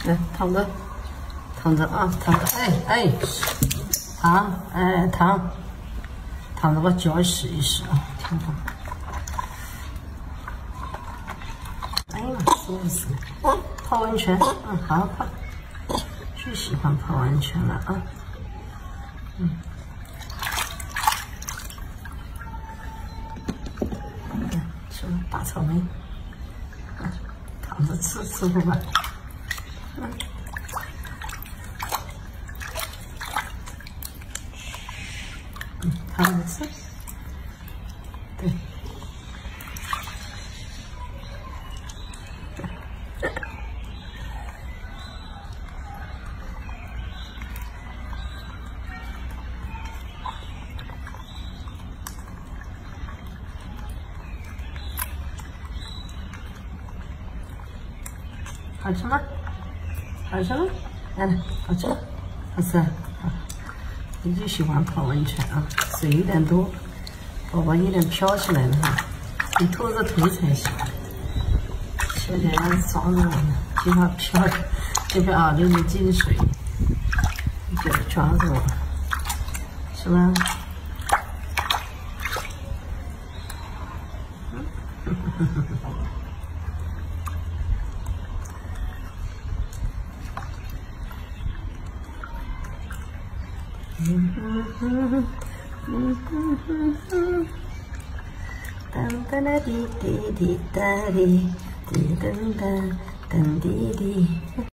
来躺着，躺着啊，躺着，哎，躺，哎躺，躺着把脚洗一洗啊，挺好。哎呀妈，舒服！泡温泉，好泡，最喜欢泡温泉了啊，吃大草莓，躺着吃不完，躺着吃，对。好吃吗？好吃吗？来来，好吃吗？好吃啊！你就喜欢泡温泉啊，水有点多，宝宝有点飘起来了哈，你拖着头才行。现在要是装着呢，就怕飘，就怕耳朵里进水，就抓住我，是吧？当当哒滴滴滴哒滴，滴噔噔噔滴滴。